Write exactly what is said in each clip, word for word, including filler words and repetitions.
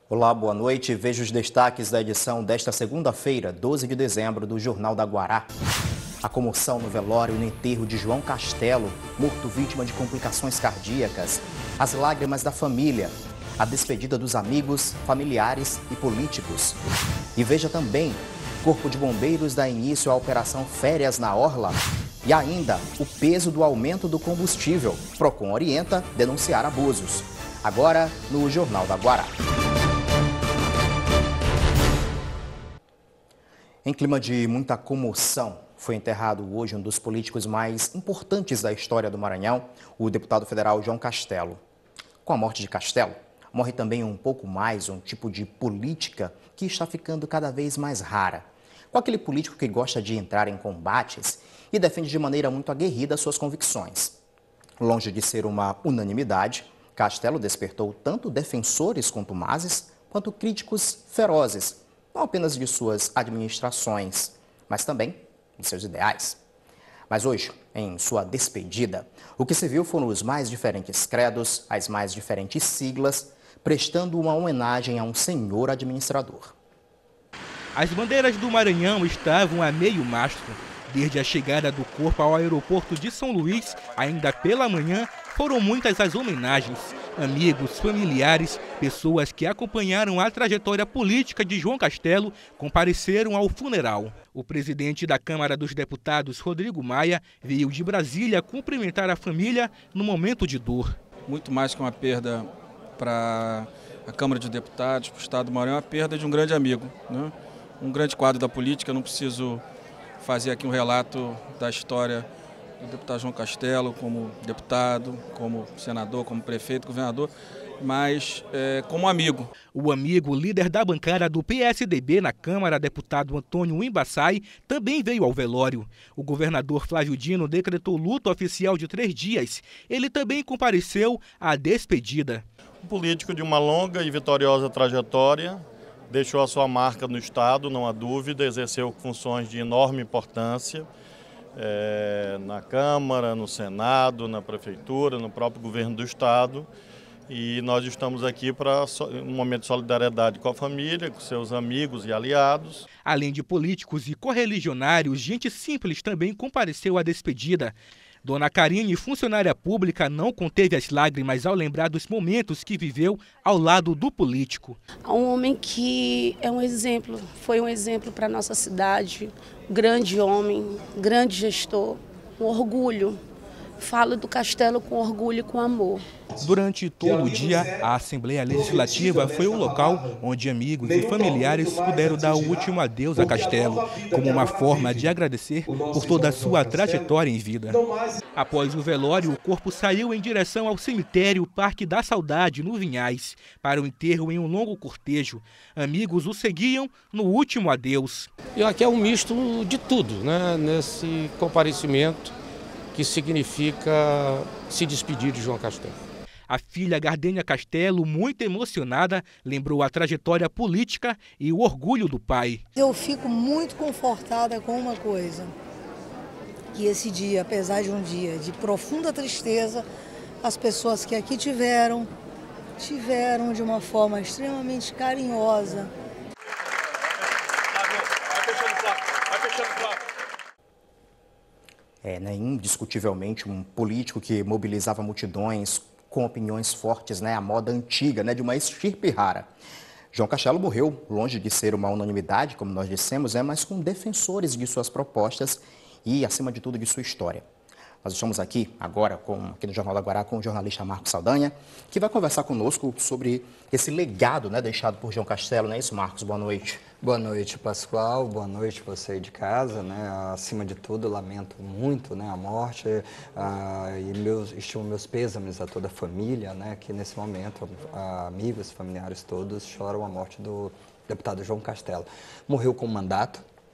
Olá, boa noite. Veja os destaques da edição desta segunda-feira, doze de dezembro, do Jornal da Guará. A comoção no velório e no enterro de João Castelo, morto vítima de complicações cardíacas. As lágrimas da família. A despedida dos amigos, familiares e políticos. E veja também, Corpo de Bombeiros dá início à Operação Férias na Orla. E ainda, o peso do aumento do combustível. Procon orienta denunciar abusos. Agora, no Jornal da Guará. Em clima de muita comoção, foi enterrado hoje um dos políticos mais importantes da história do Maranhão, o deputado federal João Castelo. Com a morte de Castelo, morre também um pouco mais um tipo de política que está ficando cada vez mais rara. Com aquele político que gosta de entrar em combates e defende de maneira muito aguerrida suas convicções. Longe de ser uma unanimidade, Castelo despertou tanto defensores contumazes quanto críticos ferozes, não apenas de suas administrações, mas também de seus ideais. Mas hoje, em sua despedida, o que se viu foram os mais diferentes credos, as mais diferentes siglas, prestando uma homenagem a um senhor administrador. As bandeiras do Maranhão estavam a meio mastro. Desde a chegada do corpo ao aeroporto de São Luís, ainda pela manhã, foram muitas as homenagens. Amigos, familiares, pessoas que acompanharam a trajetória política de João Castelo compareceram ao funeral. O presidente da Câmara dos Deputados, Rodrigo Maia, veio de Brasília cumprimentar a família no momento de dor. Muito mais que uma perda para a Câmara de Deputados, para o Estado do Maranhão, é a perda de um grande amigo, né? Um grande quadro da política. Não preciso fazer aqui um relato da história do deputado João Castelo como deputado, como senador, como prefeito, governador, mas é, como amigo. O amigo, líder da bancada do P S D B na Câmara, deputado Antônio Imbassai, também veio ao velório. O governador Flávio Dino decretou luto oficial de três dias. Ele também compareceu à despedida. Um político de uma longa e vitoriosa trajetória, deixou a sua marca no Estado, não há dúvida, exerceu funções de enorme importância é, na Câmara, no Senado, na Prefeitura, no próprio governo do Estado. E nós estamos aqui para um momento de solidariedade com a família, com seus amigos e aliados. Além de políticos e correligionários, gente simples também compareceu à despedida. Dona Karine, funcionária pública, não conteve as lágrimas ao lembrar dos momentos que viveu ao lado do político. Um homem que é um exemplo, foi um exemplo para a nossa cidade, grande homem, grande gestor, um orgulho. Falo do Castelo com orgulho e com amor. Durante todo o dia, a Assembleia Legislativa foi o local onde amigos e familiares puderam dar o último adeus a Castelo, como uma forma de agradecer por toda a sua trajetória em vida. Após o velório, o corpo saiu em direção ao cemitério Parque da Saudade, no Vinhais, para o enterro em um longo cortejo. Amigos o seguiam no último adeus. E aqui é um misto de tudo, né, nesse comparecimento, que significa se despedir de João Castelo. A filha Gardênia Castelo, muito emocionada, lembrou a trajetória política e o orgulho do pai. Eu fico muito confortada com uma coisa, que esse dia, apesar de um dia de profunda tristeza, as pessoas que aqui tiveram, tiveram de uma forma extremamente carinhosa. É, né, indiscutivelmente um político que mobilizava multidões com opiniões fortes, né, a moda antiga, né, de uma estirpe rara. João Castelo morreu longe de ser uma unanimidade, como nós dissemos, né, mas com defensores de suas propostas e, acima de tudo, de sua história. Nós estamos aqui agora, com, aqui no Jornal da Guará, com o jornalista Marcos Saldanha, que vai conversar conosco sobre esse legado, né, deixado por João Castelo, não é isso, Marcos? Boa noite. Boa noite, Pascoal. Boa noite você aí de casa, né? Acima de tudo, lamento muito, né, a morte ah, e meus, estimo meus pêsames a toda a família, né, que nesse momento, ah, amigos, familiares todos choram a morte do deputado João Castelo. Morreu com mandato,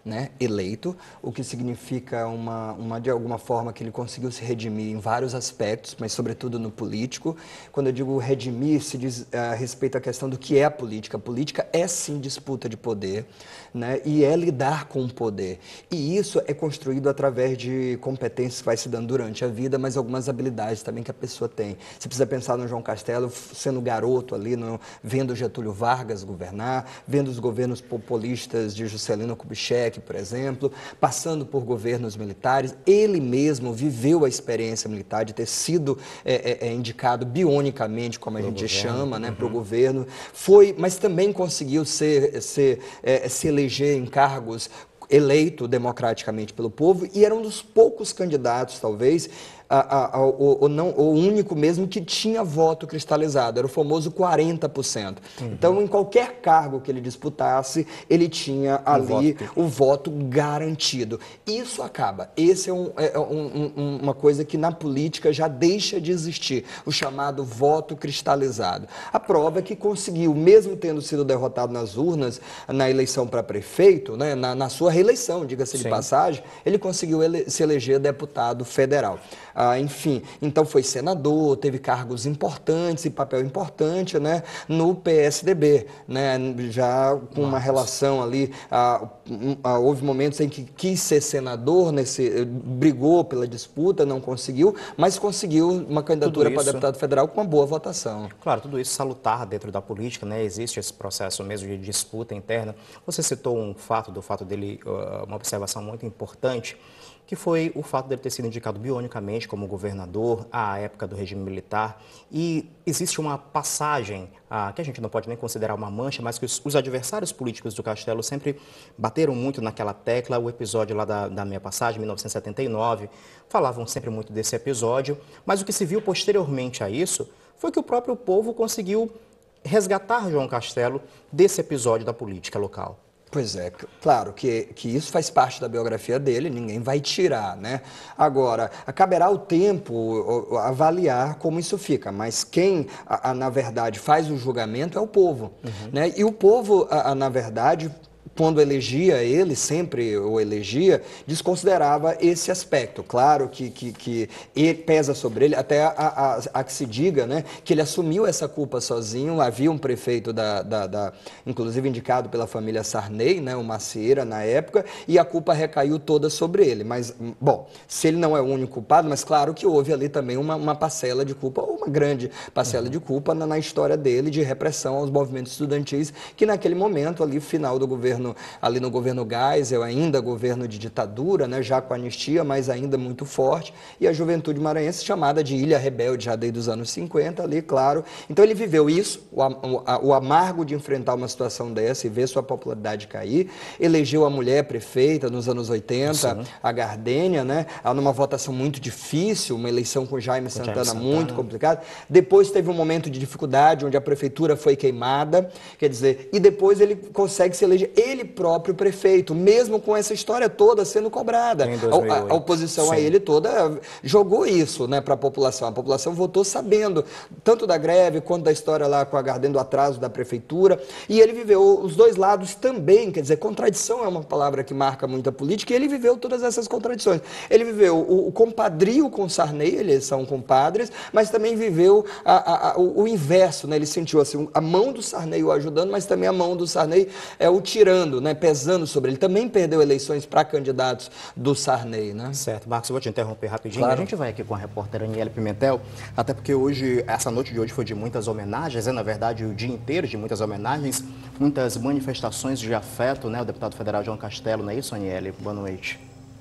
né, eleito, o que significa uma, uma, de alguma forma que ele conseguiu se redimir em vários aspectos, mas sobretudo no político. Quando eu digo redimir, se diz a respeito à questão do que é a política. A política é sim disputa de poder, né, e é lidar com o poder. E isso é construído através de competências que vai se dando durante a vida, mas algumas habilidades também que a pessoa tem. Você precisa pensar no João Castelo sendo garoto ali, no, vendo Getúlio Vargas governar, vendo os governos populistas de Juscelino Kubitschek, por exemplo, passando por governos militares. Ele mesmo viveu a experiência militar de ter sido é, é, indicado bionicamente, como a pro gente governo. chama, né, uhum. para o governo. Foi, mas também conseguiu ser, ser, é, se eleger em cargos eleito democraticamente pelo povo e era um dos poucos candidatos, talvez, A, a, a, o, o, não, o único mesmo que tinha voto cristalizado, era o famoso quarenta por cento. Uhum. Então, em qualquer cargo que ele disputasse, ele tinha ali voto. o voto garantido. Isso acaba. Esse é, um, é um, um, uma coisa que na política já deixa de existir, o chamado voto cristalizado. A prova é que conseguiu, mesmo tendo sido derrotado nas urnas, na eleição para prefeito, né, na, na sua reeleição, diga-se de passagem, ele conseguiu ele, se eleger deputado federal. Ah, enfim, então foi senador, teve cargos importantes e papel importante, né, no P S D B, né, já com uma relação ali, ah, ah, houve momentos em que quis ser senador, nesse, brigou pela disputa, não conseguiu, mas conseguiu uma candidatura para deputado federal com uma boa votação. Claro, tudo isso salutar dentro da política, né, existe esse processo mesmo de disputa interna. Você citou um fato, do fato dele, uma observação muito importante, que foi o fato dele ter sido indicado bionicamente como governador à época do regime militar. E existe uma passagem, ah, que a gente não pode nem considerar uma mancha, mas que os, os adversários políticos do Castelo sempre bateram muito naquela tecla. O episódio lá da, da minha passagem, mil novecentos e setenta e nove, falavam sempre muito desse episódio, mas o que se viu posteriormente a isso foi que o próprio povo conseguiu resgatar João Castelo desse episódio da política local. Pois é, claro que, que isso faz parte da biografia dele, ninguém vai tirar, né? Agora, caberá o tempo avaliar como isso fica, mas quem, a, a, na verdade, faz o julgamento é o povo, uhum. né? E o povo, a, a, na verdade, quando elegia ele, sempre o elegia, desconsiderava esse aspecto. Claro que, que, que ele pesa sobre ele, até a, a, a que se diga, né, que ele assumiu essa culpa sozinho. Havia um prefeito, da, da, da, inclusive indicado pela família Sarney, né, o Macieira, na época, e a culpa recaiu toda sobre ele. Mas, bom, se ele não é o único culpado, mas claro que houve ali também uma, uma parcela de culpa, ou uma grande parcela uhum. de culpa na, na história dele de repressão aos movimentos estudantis, que naquele momento, ali, final do governo ali no governo Geisel, ainda governo de ditadura, né, já com anistia, mas ainda muito forte, e a juventude maranhense chamada de Ilha Rebelde, já desde os anos cinquenta ali, claro. Então ele viveu isso, o, o, o amargo de enfrentar uma situação dessa e ver sua popularidade cair, elegeu a mulher prefeita nos anos oitenta, Sim. a Gardênia, né, numa votação muito difícil, uma eleição com Jaime com Santana, Jaime Santana muito complicada. Depois teve um momento de dificuldade, onde a prefeitura foi queimada, quer dizer, e depois ele consegue se eleger ele próprio prefeito, mesmo com essa história toda sendo cobrada. A, a oposição Sim. a ele toda jogou isso, né, para a população. A população votou sabendo tanto da greve quanto da história lá com a Gardênia, do atraso da prefeitura, e ele viveu os dois lados também, quer dizer, contradição é uma palavra que marca muito a política, e ele viveu todas essas contradições. Ele viveu o, o compadrio com Sarney, eles são compadres, mas também viveu a, a, a, o, o inverso, né, ele sentiu assim, a mão do Sarney o ajudando, mas também a mão do Sarney é o tirando, né, pesando sobre ele. Também perdeu eleições para candidatos do Sarney, né? Certo. Marcos, eu vou te interromper rapidinho. Claro. A gente vai aqui com a repórter Aniele Pimentel, até porque hoje, essa noite de hoje foi de muitas homenagens, é na verdade o dia inteiro de muitas homenagens, muitas manifestações de afeto, né? O deputado federal João Castelo, não é isso, Aniele? Boa noite.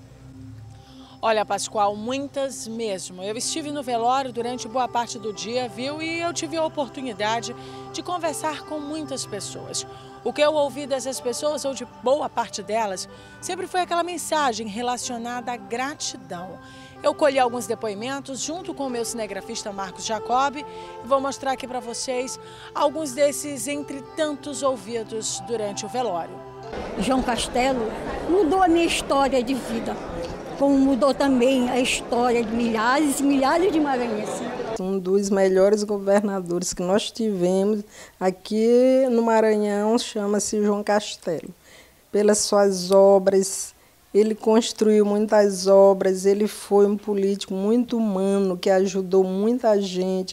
Olha, Pascoal, muitas mesmo. Eu estive no velório durante boa parte do dia, viu? E eu tive a oportunidade de conversar com muitas pessoas. O que eu ouvi dessas pessoas, ou de boa parte delas, sempre foi aquela mensagem relacionada à gratidão. Eu colhi alguns depoimentos junto com o meu cinegrafista Marcos Jacob e vou mostrar aqui para vocês alguns desses entre tantos ouvidos durante o velório. João Castelo mudou a minha história de vida, como mudou também a história de milhares e milhares de maranhenses. Um dos melhores governadores que nós tivemos aqui no Maranhão chama-se João Castelo. pelas suas obras. Ele construiu muitas obras, ele foi um político muito humano, que ajudou muita gente.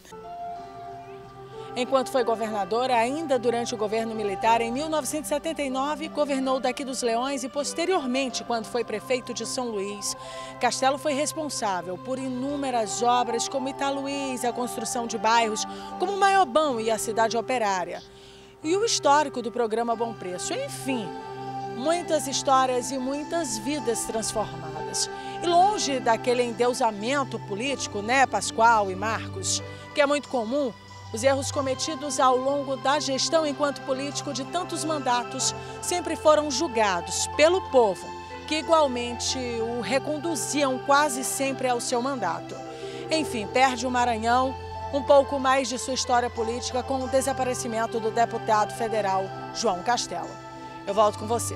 Enquanto foi governador, ainda durante o governo militar, em mil novecentos e setenta e nove, governou daqui dos Leões e posteriormente, quando foi prefeito de São Luís, Castello foi responsável por inúmeras obras como Italuís, a construção de bairros como Maiobão e a Cidade Operária. E o histórico do programa Bom Preço, enfim, muitas histórias e muitas vidas transformadas. E longe daquele endeusamento político, né, Pascoal e Marcos, que é muito comum, os erros cometidos ao longo da gestão enquanto político de tantos mandatos sempre foram julgados pelo povo, que igualmente o reconduziam quase sempre ao seu mandato. Enfim, perde o Maranhão um pouco mais de sua história política com o desaparecimento do deputado federal João Castello. Eu volto com você.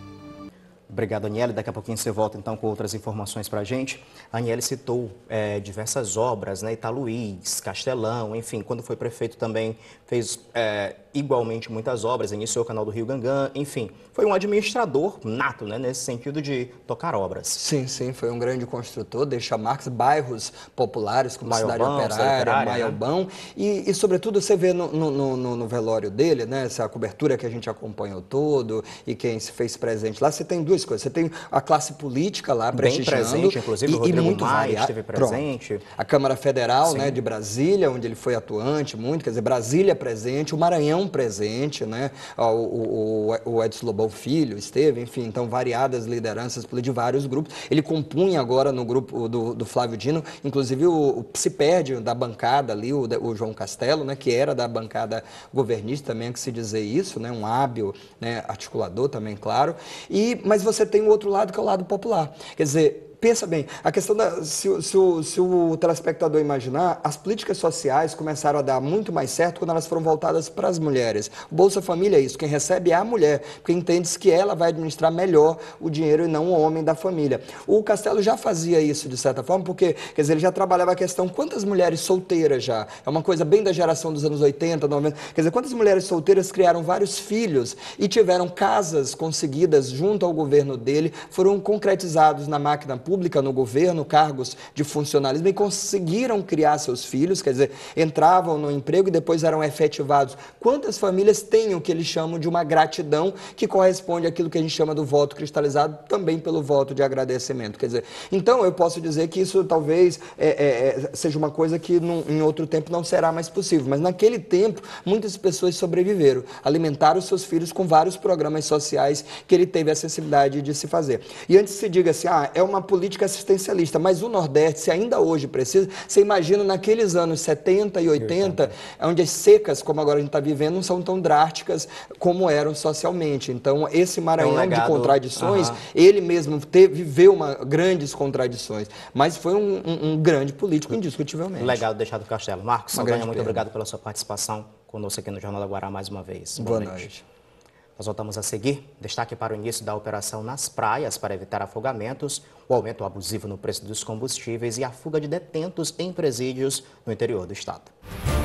Obrigado, Aniele. Daqui a pouquinho você volta então com outras informações para a gente. A Aniele citou é, diversas obras, né? Italuís, Castelão, enfim, quando foi prefeito também fez é, igualmente muitas obras, iniciou o canal do Rio Gangã, enfim, foi um administrador nato, né? Nesse sentido de tocar obras. Sim, sim, foi um grande construtor, deixa marcas, bairros populares como Maiobão, Cidade Operária, Operária, Maiobão, né? e, e sobretudo você vê no, no, no, no velório dele, né? Essa cobertura que a gente acompanhou todo e quem se fez presente lá, você tem duas coisas, você tem a classe política lá prestigiando. Bem presente, inclusive e, o Rodrigo e muito Maia variado. esteve presente. Pronto. A Câmara Federal, Sim. né, de Brasília, onde ele foi atuante muito, quer dizer, Brasília presente, o Maranhão presente, né? O, o, o Edson Lobão Filho esteve, enfim, então variadas lideranças de vários grupos. Ele compunha agora no grupo do, do Flávio Dino, inclusive o, o se perde da bancada ali, o, o João Castello, né, que era da bancada governista, também é que se dizer isso, né, um hábil, né, articulador também, claro. E, mas você tem o outro lado, que é o lado popular. Quer dizer, pensa bem, a questão da, se, se, o, se o telespectador imaginar, as políticas sociais começaram a dar muito mais certo quando elas foram voltadas para as mulheres. O Bolsa Família é isso, quem recebe é a mulher, porque entende-se que ela vai administrar melhor o dinheiro e não o homem da família. O Castello já fazia isso de certa forma, porque, quer dizer, ele já trabalhava a questão, quantas mulheres solteiras já? É uma coisa bem da geração dos anos oitenta, noventa, quer dizer, quantas mulheres solteiras criaram vários filhos e tiveram casas conseguidas junto ao governo dele, foram concretizados na máquina pública, pública no governo, cargos de funcionalismo, e conseguiram criar seus filhos, quer dizer, entravam no emprego e depois eram efetivados. Quantas famílias têm o que eles chamam de uma gratidão, que corresponde àquilo que a gente chama do voto cristalizado, também pelo voto de agradecimento? Quer dizer, então eu posso dizer que isso talvez é, é, seja uma coisa que num, em outro tempo não será mais possível, mas naquele tempo muitas pessoas sobreviveram, alimentaram os seus filhos com vários programas sociais que ele teve a sensibilidade de se fazer. E antes se diga assim, ah, é uma política assistencialista, mas o Nordeste, se ainda hoje precisa, você imagina naqueles anos setenta e oitenta, onde as secas, como agora a gente está vivendo, não são tão drásticas como eram socialmente. Então, esse Maranhão é um legado, de contradições, uh-huh. ele mesmo teve, viveu uma, grandes contradições, mas foi um, um, um grande político, indiscutivelmente. O legado deixado do Castello. Marcos Saldanha, muito obrigado pela sua participação conosco aqui no Jornal da Guará mais uma vez. Boa, Boa noite. noite. Nós voltamos a seguir. Destaque para o início da operação nas praias para evitar afogamentos, o aumento abusivo no preço dos combustíveis e a fuga de detentos em presídios no interior do estado.